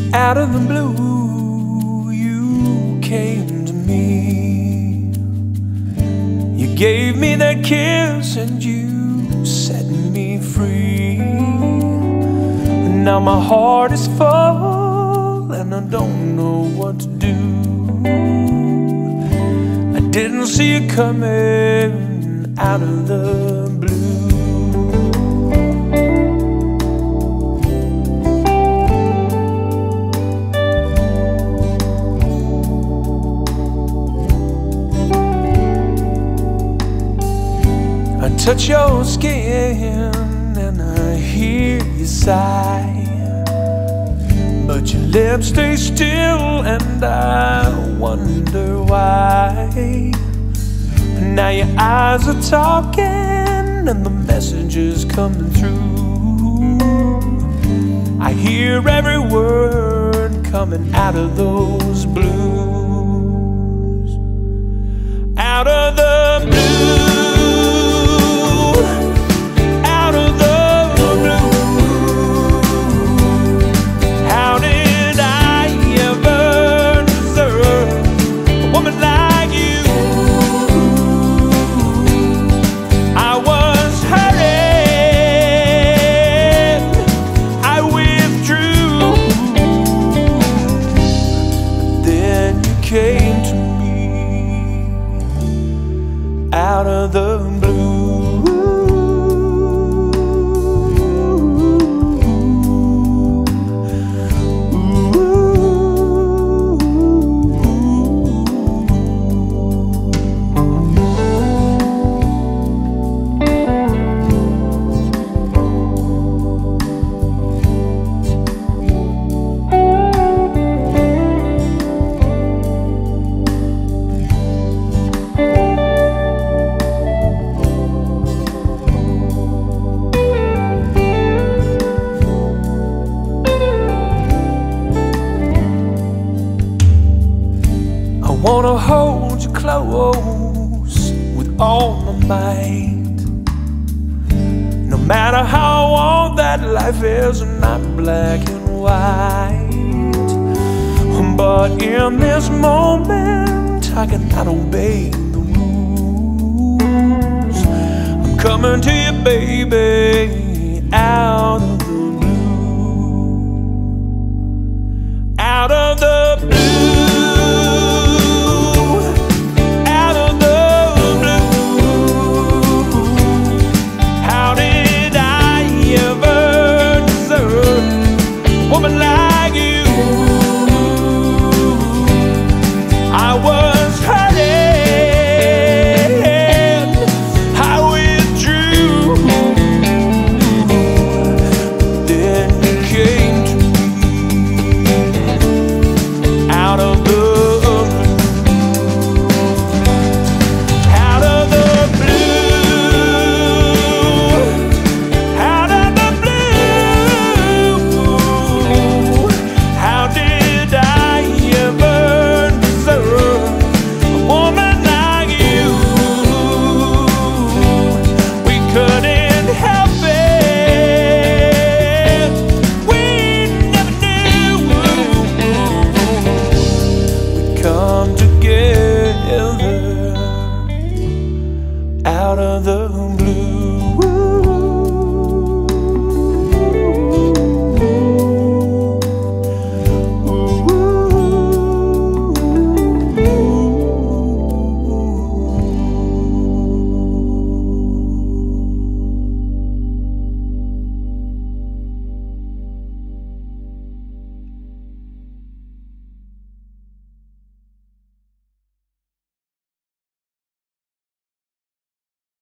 Out of the blue, you came to me. You gave me that kiss and you set me free. And now my heart is full and I don't know what to do. I didn't see it coming out of the blue. I touch your skin and I hear you sigh, but your lips stay still and I wonder why. Now your eyes are talking and the message is coming through. I hear every word coming out of those blues. Out of the blues. Came to me out of the blue. I wanna hold you close with all my might. No matter how all that life is, not black and white. But in this moment, I cannot obey the rules. I'm coming to you, baby, out of the blue. Out of the blue. Woman like